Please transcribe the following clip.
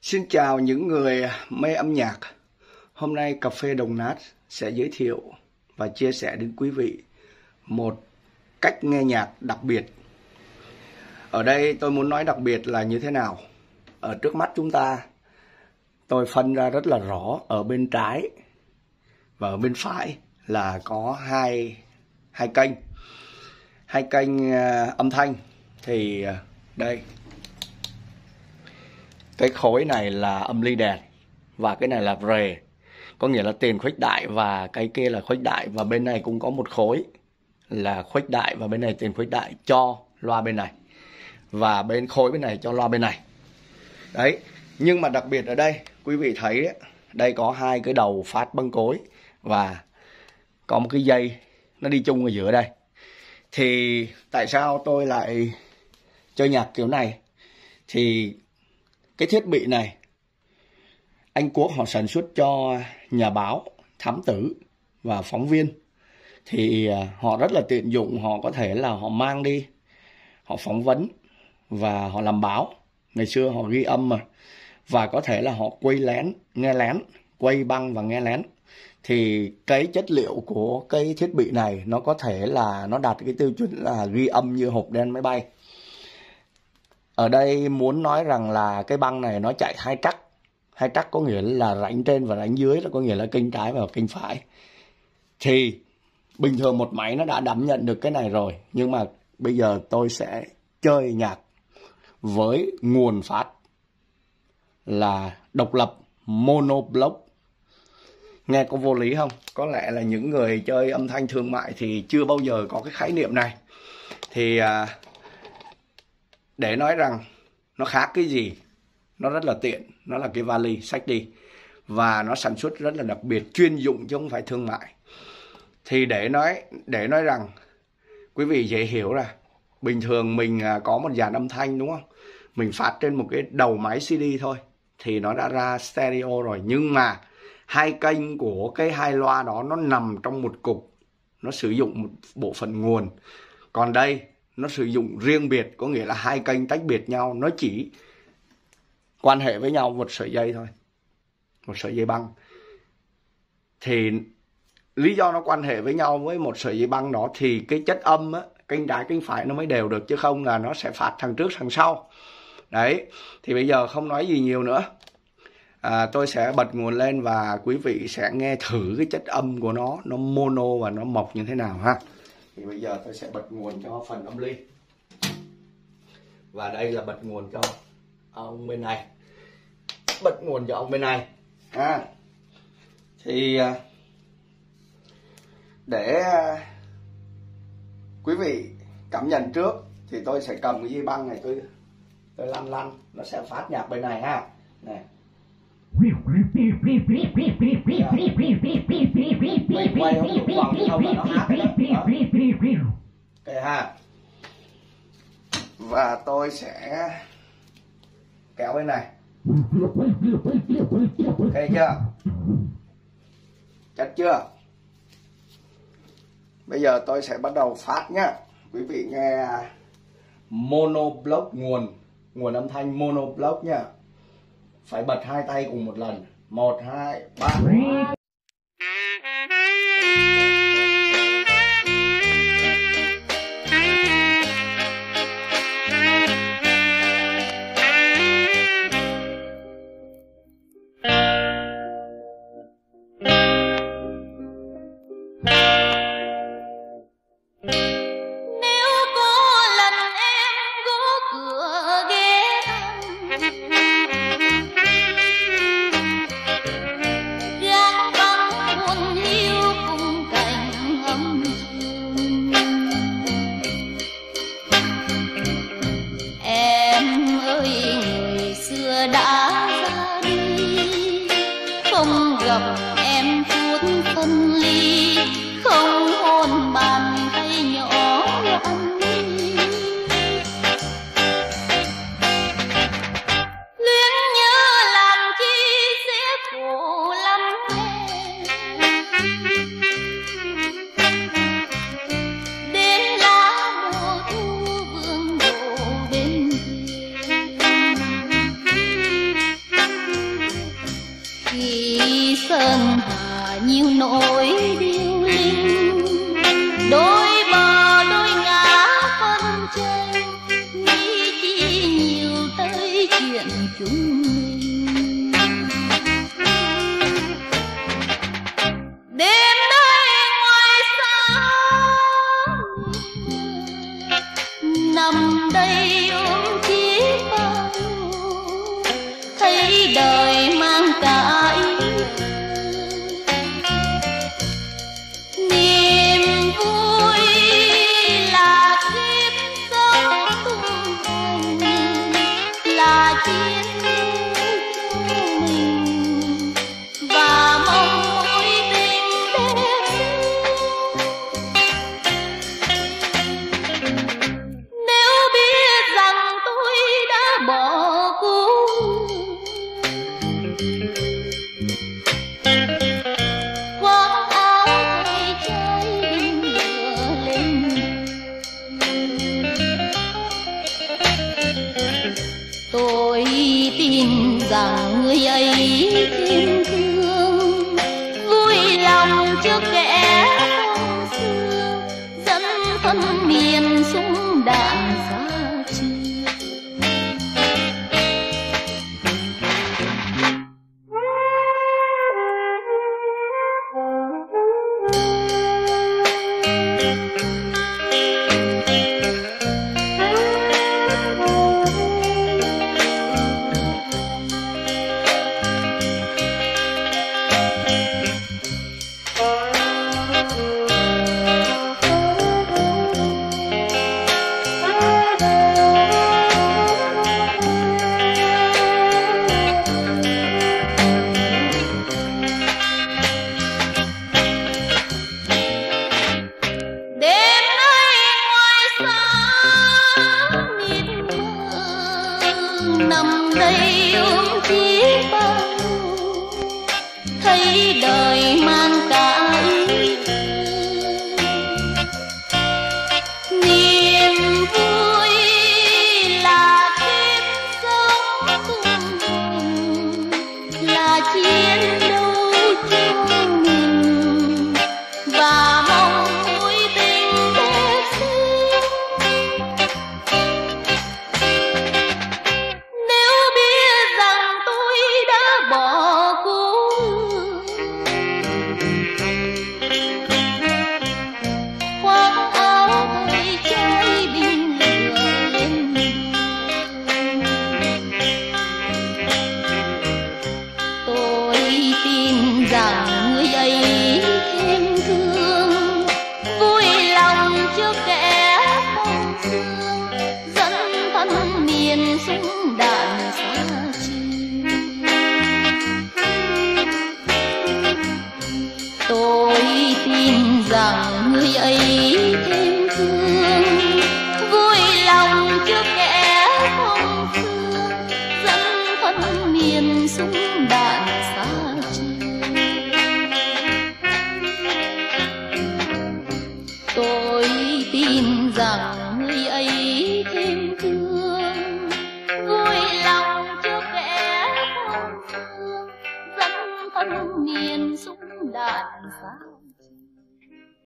Xin chào những người mê âm nhạc. Hôm nay Cà phê Đồng Nát sẽ giới thiệu và chia sẻ đến quý vị một cách nghe nhạc đặc biệt. Ở đây tôi muốn nói đặc biệt là như thế nào. Ở trước mắt chúng ta, tôi phân ra rất là rõ ở bên trái và ở bên phải là có hai kênh. Hai kênh âm thanh. Thì đây, cái khối này là âm ly đèn và cái này là rề, có nghĩa là tiền khuếch đại, và cái kia là khuếch đại, và bên này cũng có một khối là khuếch đại và bên này tiền khuếch đại cho loa bên này, và bên khối bên này cho loa bên này. Đấy, nhưng mà đặc biệt ở đây quý vị thấy đấy, đây có hai cái đầu phát băng cối và có một cái dây nó đi chung ở giữa đây. Thì tại sao tôi lại chơi nhạc kiểu này? Thì cái thiết bị này Anh Quốc họ sản xuất cho nhà báo, thám tử và phóng viên. Thì họ rất là tiện dụng, họ có thể là họ mang đi, họ phỏng vấn và họ làm báo. Ngày xưa họ ghi âm mà. Và có thể là họ quay lén, nghe lén, quay băng và nghe lén. Thì cái chất liệu của cái thiết bị này nó có thể là nó đạt cái tiêu chuẩn là ghi âm như hộp đen máy bay. Ở đây muốn nói rằng là cái băng này nó chạy hai trắc. Hai trắc có nghĩa là rãnh trên và rãnh dưới, là có nghĩa là kênh trái và kênh phải. Thì bình thường một máy nó đã đảm nhận được cái này rồi. Nhưng mà bây giờ tôi sẽ chơi nhạc với nguồn phát là độc lập monoblock. Nghe có vô lý không? Có lẽ là những người chơi âm thanh thương mại thì chưa bao giờ có cái khái niệm này. Thì để nói rằng nó khác cái gì, nó rất là tiện, nó là cái vali xách đi, và nó sản xuất rất là đặc biệt, chuyên dụng chứ không phải thương mại. Thì để nói rằng quý vị dễ hiểu ra, bình thường mình có một dàn âm thanh đúng không, mình phát trên một cái đầu máy CD thôi thì nó đã ra stereo rồi. Nhưng mà hai kênh của cái hai loa đó nó nằm trong một cục, nó sử dụng một bộ phận nguồn. Còn đây nó sử dụng riêng biệt, có nghĩa là hai kênh tách biệt nhau, nó chỉ quan hệ với nhau một sợi dây thôi, một sợi dây băng. Thì lý do nó quan hệ với nhau với một sợi dây băng đó thì cái chất âm á, kênh trái kênh phải nó mới đều được, chứ không là nó sẽ phát thằng trước thằng sau. Đấy, thì bây giờ không nói gì nhiều nữa, tôi sẽ bật nguồn lên và quý vị sẽ nghe thử cái chất âm của nó mono và nó mộc như thế nào ha. Thì bây giờ tôi sẽ bật nguồn cho phần âm ly, và đây là bật nguồn cho ông bên này, bật nguồn cho ông bên này ha. Thì để quý vị cảm nhận trước thì tôi sẽ cầm cái dây băng này, tôi lăn nó sẽ phát nhạc bên này ha. Này, mình quay không được vòng không là nó hát đó. Ok ha. Và tôi sẽ kéo bên này. Ok chưa? Chắc chưa? Bây giờ tôi sẽ bắt đầu phát nhá. Quý vị nghe monoblock, nguồn âm thanh monoblock nhá. Phải bật hai tay cùng một lần. 1, 2, 3. Không gặp em phút phân ly, không hôn bàn tay nhỏ anh. Luyến nhớ làm chi sẽ khổ lắm đến lá mùa thu vương đổ bên thuyền. sơn hà nhiều nỗi điêu linh, đôi bờ đôi ngã phân tranh, nghĩ chi nhiều tới chuyện chúng mình. Đêm nay ngoài xa nằm đây ôm chiếc bao, thấy đời mang cả ý niềm vui là kiếp sống tung hoành, là chiến cho mình và mong mối tình đẹp xinh. Nếu biết rằng tôi đã bỏ cuộc, khoác áo thay trái đinh lửa lên, tôi tin rằng người ấy thêm thương, vui lòng cho kẻ phong xưa, dẫn thân miền súng đạn xa trường. Đêm nay ngoài xa miệt mờ nằm đây ôm chiếc bao, thấy đời mang cả ý niềm vui là kiếp sống tung hoành, là chiến đấu cho mình và mong mối tình đẹp xinh. Nếu biết rằng tôi đã bỏ cuộc, khoác áo thay trái đinh lửa lên, tôi tin rằng người ấy thêm thương, vui lòng cho kẻ phong sương, dẫn thân miền súng đạn xa trường. Tôi tin rằng người ấy thêm thương, vui lòng cho kẻ phong sương, dẫn thân miền súng đạn xa trường. Tôi tin rằng người ấy thêm thương, vui lòng cho kẻ phong sương, dẫn thân miền súng đạn xa.